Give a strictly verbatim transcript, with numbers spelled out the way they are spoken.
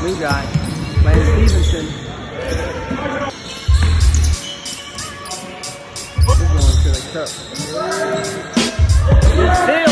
New guy. Landon Stevenson. He's going to the cup. Good steal.